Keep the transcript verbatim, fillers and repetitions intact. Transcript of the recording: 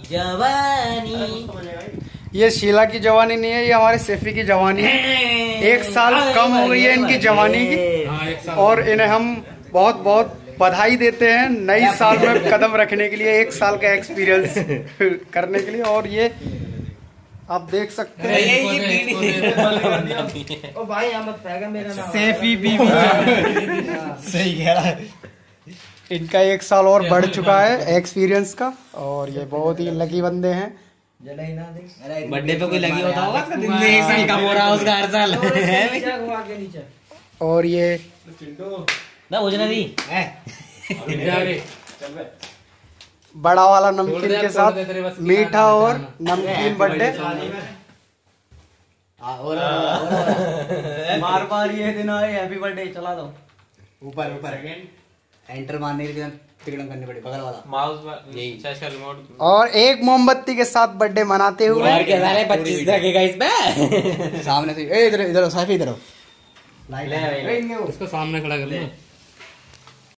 जवानी। ये शीला की जवानी नहीं है, ये हमारे सैफी की जवानी है। एक साल कम हो गई है इनकी जवानी की, और इन्हें हम बहुत बहुत बधाई देते हैं नई साल में कदम रखने के लिए, एक साल का एक्सपीरियंस करने के लिए। और ये आप देख सकते हैं सैफी बीबी सही कह रहा है। इनका एक साल और बढ़ चुका है एक्सपीरियंस का, और ये बहुत ही लकी बंदे हैं। बर्थडे पे कोई लगी होता होगा, दिन में एक साल कम हो रहा है उसका हर साल। और ये ना भोजना दी बड़ा वाला नमकीन के साथ मीठा और नमकीन बर्थडे। बार बार ये दिन आए हैप्पी बर्थडे चला दो ऊपर ऊपर एंटर मारने के लिए टिकटम करनी पड़ी बगल वाला माउस रिमोट। और एक मोमबत्ती के साथ बर्थडे मनाते हुए पच्चीस रखेगा इसमें सामने से ए इधर इधर सैफी इधर इसको सामने खड़ा कर लो।